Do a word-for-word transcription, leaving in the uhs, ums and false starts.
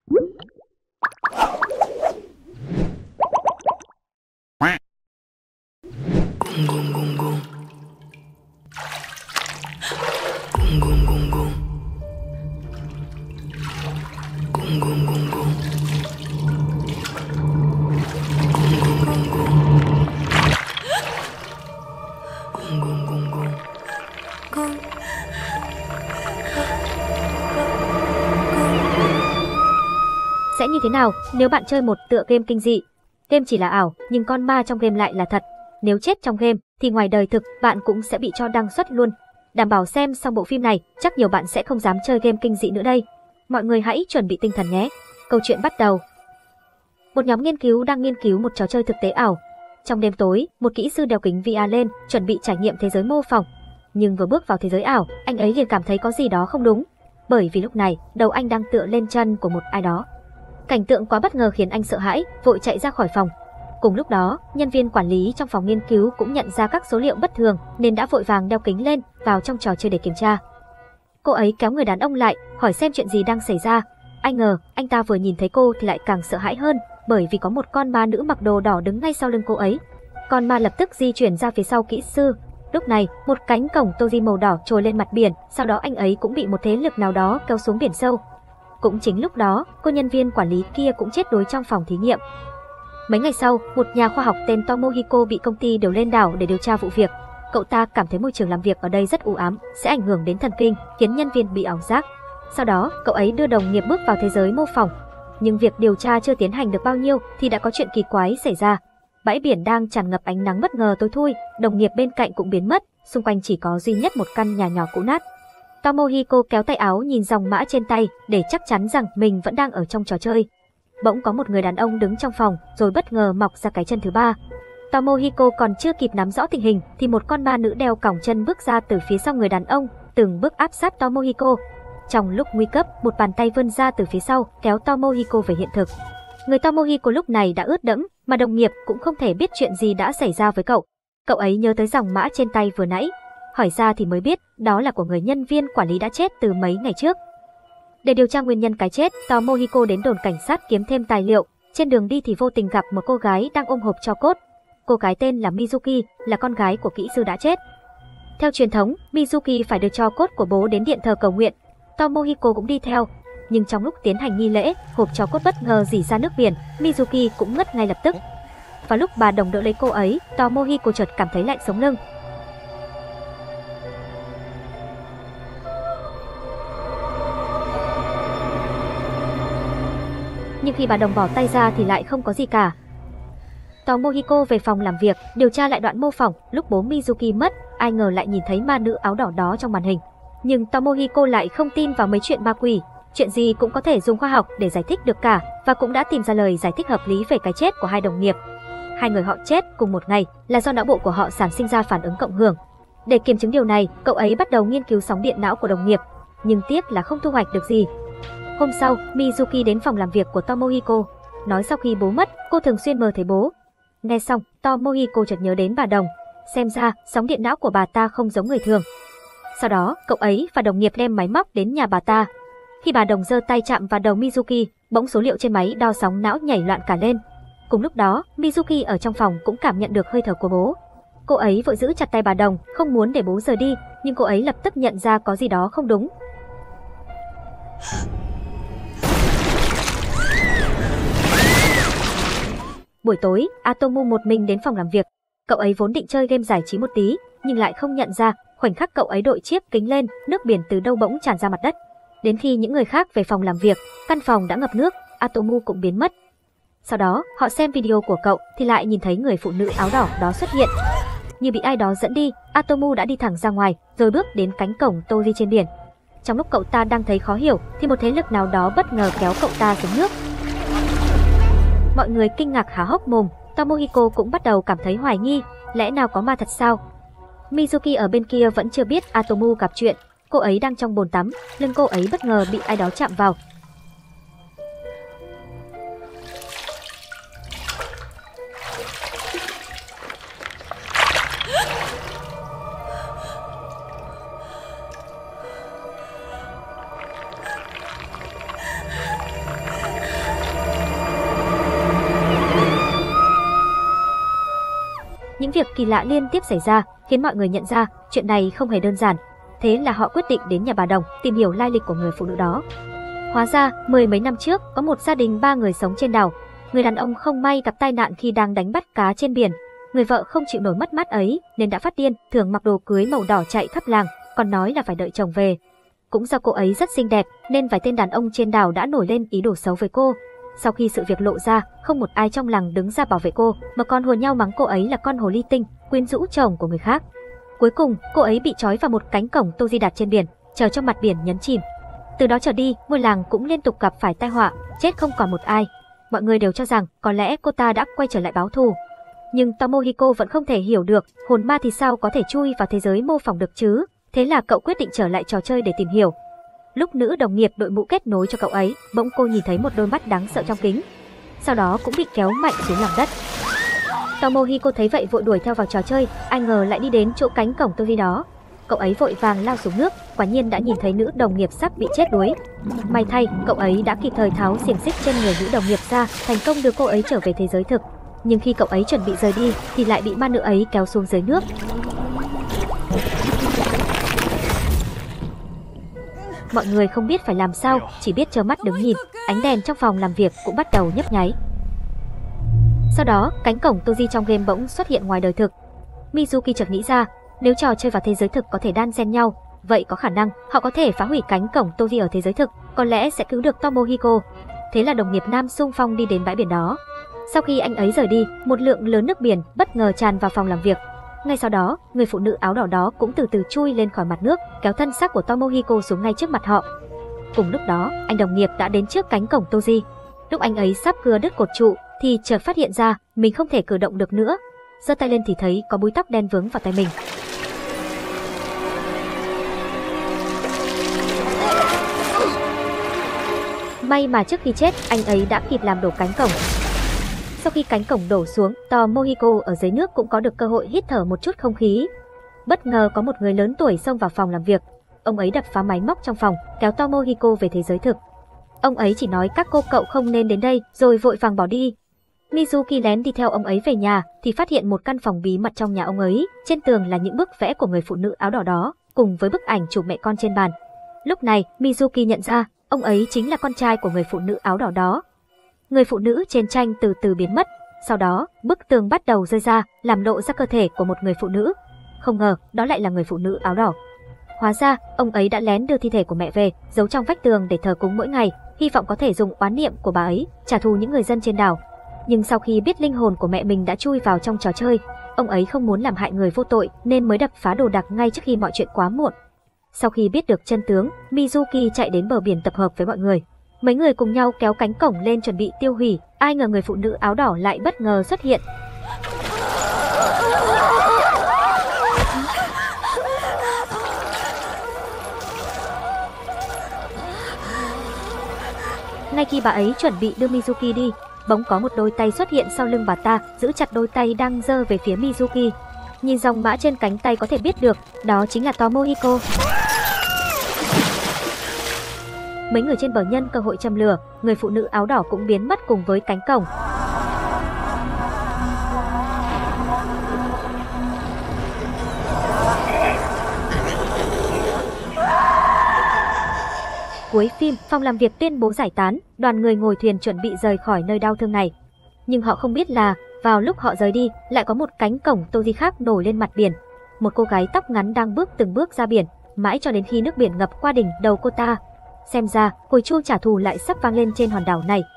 Sẽ như thế nào nếu bạn chơi một tựa game kinh dị? Game chỉ là ảo, nhưng con ma trong game lại là thật. Nếu chết trong game, thì ngoài đời thực, bạn cũng sẽ bị cho đăng xuất luôn. Đảm bảo xem xong bộ phim này, chắc nhiều bạn sẽ không dám chơi game kinh dị nữa đây. Mọi người hãy chuẩn bị tinh thần nhé. Câu chuyện bắt đầu. Một nhóm nghiên cứu đang nghiên cứu một trò chơi thực tế ảo. Trong đêm tối, một kỹ sư đeo kính vê rờ lên, chuẩn bị trải nghiệm thế giới mô phỏng. Nhưng vừa bước vào thế giới ảo, anh ấy liền cảm thấy có gì đó không đúng. Bởi vì lúc này, đầu anh đang tựa lên chân của một ai đó. Cảnh tượng quá bất ngờ khiến anh sợ hãi, vội chạy ra khỏi phòng. Cùng lúc đó, nhân viên quản lý trong phòng nghiên cứu cũng nhận ra các số liệu bất thường nên đã vội vàng đeo kính lên, vào trong trò chơi để kiểm tra. Cô ấy kéo người đàn ông lại, hỏi xem chuyện gì đang xảy ra. Ai ngờ, anh ta vừa nhìn thấy cô thì lại càng sợ hãi hơn, bởi vì có một con ma nữ mặc đồ đỏ đứng ngay sau lưng cô ấy. Con ma lập tức di chuyển ra phía sau kỹ sư. Lúc này, một cánh cổng Toji màu đỏ trồi lên mặt biển, sau đó anh ấy cũng bị một thế lực nào đó kéo xuống biển sâu. Cũng chính lúc đó, cô nhân viên quản lý kia cũng chết đuối trong phòng thí nghiệm. Mấy ngày sau, một nhà khoa học tên Tomohiko bị công ty điều lên đảo để điều tra vụ việc. Cậu ta cảm thấy môi trường làm việc ở đây rất u ám, sẽ ảnh hưởng đến thần kinh, khiến nhân viên bị ảo giác. Sau đó, cậu ấy đưa đồng nghiệp bước vào thế giới mô phỏng. Nhưng việc điều tra chưa tiến hành được bao nhiêu thì đã có chuyện kỳ quái xảy ra. Bãi biển đang tràn ngập ánh nắng bất ngờ tối thui, đồng nghiệp bên cạnh cũng biến mất, xung quanh chỉ có duy nhất một căn nhà nhỏ cũ nát. Tomohiko kéo tay áo nhìn dòng mã trên tay để chắc chắn rằng mình vẫn đang ở trong trò chơi. Bỗng có một người đàn ông đứng trong phòng rồi bất ngờ mọc ra cái chân thứ ba. Tomohiko còn chưa kịp nắm rõ tình hình thì một con ma nữ đeo còng chân bước ra từ phía sau người đàn ông, từng bước áp sát Tomohiko. Trong lúc nguy cấp, một bàn tay vươn ra từ phía sau kéo Tomohiko về hiện thực. Người Tomohiko lúc này đã ướt đẫm, mà đồng nghiệp cũng không thể biết chuyện gì đã xảy ra với cậu. Cậu ấy nhớ tới dòng mã trên tay vừa nãy. Hỏi ra thì mới biết đó là của người nhân viên quản lý đã chết từ mấy ngày trước. Để điều tra nguyên nhân cái chết, Tomohiko đến đồn cảnh sát kiếm thêm tài liệu. Trên đường đi thì vô tình gặp một cô gái đang ôm hộp tro cốt. Cô gái tên là Mizuki, là con gái của kỹ sư đã chết. Theo truyền thống, Mizuki phải đưa tro cốt của bố đến điện thờ cầu nguyện. Tomohiko cũng đi theo. Nhưng trong lúc tiến hành nghi lễ, hộp tro cốt bất ngờ rỉ ra nước biển, Mizuki cũng ngất ngay lập tức. Và lúc bà đồng đỡ lấy cô ấy, Tomohiko chợt cảm thấy lạnh sống lưng. Nhưng khi bà đồng bỏ tay ra thì lại không có gì cả. Tomohiko về phòng làm việc, điều tra lại đoạn mô phỏng, lúc bố Mizuki mất, ai ngờ lại nhìn thấy ma nữ áo đỏ đó trong màn hình. Nhưng Tomohiko lại không tin vào mấy chuyện ma quỷ, chuyện gì cũng có thể dùng khoa học để giải thích được cả, và cũng đã tìm ra lời giải thích hợp lý về cái chết của hai đồng nghiệp. Hai người họ chết cùng một ngày là do não bộ của họ sản sinh ra phản ứng cộng hưởng. Để kiểm chứng điều này, cậu ấy bắt đầu nghiên cứu sóng điện não của đồng nghiệp, nhưng tiếc là không thu hoạch được gì. Hôm sau, Mizuki đến phòng làm việc của Tomohiko, nói sau khi bố mất, cô thường xuyên mơ thấy bố. Nghe xong, Tomohiko chợt nhớ đến bà đồng, xem ra sóng điện não của bà ta không giống người thường. Sau đó, cậu ấy và đồng nghiệp đem máy móc đến nhà bà ta. Khi bà đồng giơ tay chạm vào đầu Mizuki, bỗng số liệu trên máy đo sóng não nhảy loạn cả lên. Cùng lúc đó, Mizuki ở trong phòng cũng cảm nhận được hơi thở của bố. Cô ấy vội giữ chặt tay bà đồng, không muốn để bố rời đi, nhưng cô ấy lập tức nhận ra có gì đó không đúng. Buổi tối, Atomu một mình đến phòng làm việc. Cậu ấy vốn định chơi game giải trí một tí, nhưng lại không nhận ra, khoảnh khắc cậu ấy đội chiếc kính lên, nước biển từ đâu bỗng tràn ra mặt đất. Đến khi những người khác về phòng làm việc, căn phòng đã ngập nước, Atomu cũng biến mất. Sau đó, họ xem video của cậu thì lại nhìn thấy người phụ nữ áo đỏ đó xuất hiện. Như bị ai đó dẫn đi, Atomu đã đi thẳng ra ngoài, rồi bước đến cánh cổng Toji trên biển. Trong lúc cậu ta đang thấy khó hiểu, thì một thế lực nào đó bất ngờ kéo cậu ta xuống nước. Mọi người kinh ngạc há hốc mồm, Tomohiko cũng bắt đầu cảm thấy hoài nghi, lẽ nào có ma thật sao? Mizuki ở bên kia vẫn chưa biết Atomu gặp chuyện, cô ấy đang trong bồn tắm, lưng cô ấy bất ngờ bị ai đó chạm vào. việc kỳ lạ liên tiếp xảy ra, khiến mọi người nhận ra chuyện này không hề đơn giản. Thế là họ quyết định đến nhà bà Đồng tìm hiểu lai lịch của người phụ nữ đó. Hóa ra, mười mấy năm trước, có một gia đình ba người sống trên đảo. Người đàn ông không may gặp tai nạn khi đang đánh bắt cá trên biển. Người vợ không chịu nổi mất mát ấy nên đã phát điên, thường mặc đồ cưới màu đỏ chạy khắp làng, còn nói là phải đợi chồng về. Cũng do cô ấy rất xinh đẹp nên vài tên đàn ông trên đảo đã nổi lên ý đồ xấu với cô. Sau khi sự việc lộ ra, không một ai trong làng đứng ra bảo vệ cô, mà còn hùa nhau mắng cô ấy là con hồ ly tinh, quyến rũ chồng của người khác. Cuối cùng, cô ấy bị trói vào một cánh cổng Toji đặt trên biển, chờ cho mặt biển nhấn chìm. Từ đó trở đi, ngôi làng cũng liên tục gặp phải tai họa, chết không còn một ai. Mọi người đều cho rằng có lẽ cô ta đã quay trở lại báo thù. Nhưng Tomohiko vẫn không thể hiểu được, hồn ma thì sao có thể chui vào thế giới mô phỏng được chứ? Thế là cậu quyết định trở lại trò chơi để tìm hiểu. Lúc nữ đồng nghiệp đội mũ kết nối cho cậu ấy, bỗng cô nhìn thấy một đôi mắt đáng sợ trong kính. Sau đó cũng bị kéo mạnh xuống lòng đất. Tomohiko thấy vậy vội đuổi theo vào trò chơi, ai ngờ lại đi đến chỗ cánh cổng Toji đó. Cậu ấy vội vàng lao xuống nước, quả nhiên đã nhìn thấy nữ đồng nghiệp sắp bị chết đuối. May thay, cậu ấy đã kịp thời tháo xiềng xích trên người nữ đồng nghiệp ra, thành công đưa cô ấy trở về thế giới thực. Nhưng khi cậu ấy chuẩn bị rời đi, thì lại bị ma nữ ấy kéo xuống dưới nước. Mọi người không biết phải làm sao, chỉ biết trơ mắt đứng nhìn. Ánh đèn trong phòng làm việc cũng bắt đầu nhấp nháy. Sau đó, cánh cổng Toji trong game bỗng xuất hiện ngoài đời thực. Mizuki chợt nghĩ ra, nếu trò chơi và thế giới thực có thể đan xen nhau, vậy có khả năng họ có thể phá hủy cánh cổng Toji ở thế giới thực, có lẽ sẽ cứu được Tomohiko. Thế là đồng nghiệp nam xung phong đi đến bãi biển đó. Sau khi anh ấy rời đi, một lượng lớn nước biển bất ngờ tràn vào phòng làm việc. Ngay sau đó, người phụ nữ áo đỏ đó cũng từ từ chui lên khỏi mặt nước, kéo thân xác của Tomohiko xuống ngay trước mặt họ. Cùng lúc đó, anh đồng nghiệp đã đến trước cánh cổng Toji. Lúc anh ấy sắp cưa đứt cột trụ, thì chợt phát hiện ra mình không thể cử động được nữa. Giơ tay lên thì thấy có búi tóc đen vướng vào tay mình. May mà trước khi chết, anh ấy đã kịp làm đổ cánh cổng. Sau khi cánh cổng đổ xuống, Tomohiko ở dưới nước cũng có được cơ hội hít thở một chút không khí. Bất ngờ có một người lớn tuổi xông vào phòng làm việc. Ông ấy đập phá máy móc trong phòng, kéo Tomohiko về thế giới thực. Ông ấy chỉ nói các cô cậu không nên đến đây, rồi vội vàng bỏ đi. Mizuki lén đi theo ông ấy về nhà, thì phát hiện một căn phòng bí mật trong nhà ông ấy. Trên tường là những bức vẽ của người phụ nữ áo đỏ đó, cùng với bức ảnh chụp mẹ con trên bàn. Lúc này, Mizuki nhận ra, ông ấy chính là con trai của người phụ nữ áo đỏ đó. Người phụ nữ trên tranh từ từ biến mất, sau đó, bức tường bắt đầu rơi ra, làm lộ ra cơ thể của một người phụ nữ. Không ngờ, đó lại là người phụ nữ áo đỏ. Hóa ra, ông ấy đã lén đưa thi thể của mẹ về, giấu trong vách tường để thờ cúng mỗi ngày, hy vọng có thể dùng oán niệm của bà ấy, trả thù những người dân trên đảo. Nhưng sau khi biết linh hồn của mẹ mình đã chui vào trong trò chơi, ông ấy không muốn làm hại người vô tội nên mới đập phá đồ đạc ngay trước khi mọi chuyện quá muộn. Sau khi biết được chân tướng, Mizuki chạy đến bờ biển tập hợp với mọi người. Mấy người cùng nhau kéo cánh cổng lên chuẩn bị tiêu hủy, ai ngờ người phụ nữ áo đỏ lại bất ngờ xuất hiện. Ngay khi bà ấy chuẩn bị đưa Mizuki đi, bỗng có một đôi tay xuất hiện sau lưng bà ta, giữ chặt đôi tay đang giơ về phía Mizuki. Nhìn dòng mã trên cánh tay có thể biết được, đó chính là Tomohiko. Mấy người trên bờ nhân cơ hội châm lửa, người phụ nữ áo đỏ cũng biến mất cùng với cánh cổng. Cuối phim, phòng làm việc tuyên bố giải tán, đoàn người ngồi thuyền chuẩn bị rời khỏi nơi đau thương này. Nhưng họ không biết là, vào lúc họ rời đi, lại có một cánh cổng Toji khác nổi lên mặt biển. Một cô gái tóc ngắn đang bước từng bước ra biển, mãi cho đến khi nước biển ngập qua đỉnh đầu cô ta. Xem ra, hồi chuông trả thù lại sắp vang lên trên hòn đảo này.